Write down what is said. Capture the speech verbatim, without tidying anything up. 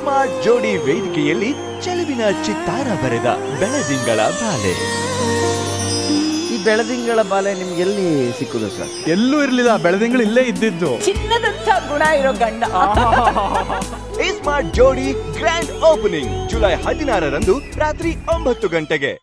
Smart ಜೋಡಿ ವೇದಿಕೆಯಲ್ಲಿ ಚೆಲುವಿನ ಚಿತ್ತಾರ ಬರೆದ ಬೆಳದಿಂಗಳ ಬಾಲೆ. ಈ ಬೆಳದಿಂಗಳ ಬಾಲೆ ನಿಮ್ಗೆ ಎಲ್ಲಿ ಸಿಕ್ಕುದು ಸರ್? ಎಲ್ಲೂ ಇರ್ಲಿಲ್ಲ, ಬೆಳದಿಂಗಳು ಇಲ್ಲೇ ಇದ್ದಿದ್ದು. ಚಿನ್ನದಂತ ಗುಣ ಇರೋ ಗಂಡ. ಸ್ಮಾರ್ಟ್ ಜೋಡಿ ಗ್ರ್ಯಾಂಡ್ ಓಪನಿಂಗ್ ಜುಲೈ ಹದಿನಾರರಂದು ರಾತ್ರಿ ಒಂಬತ್ತು ಗಂಟೆಗೆ.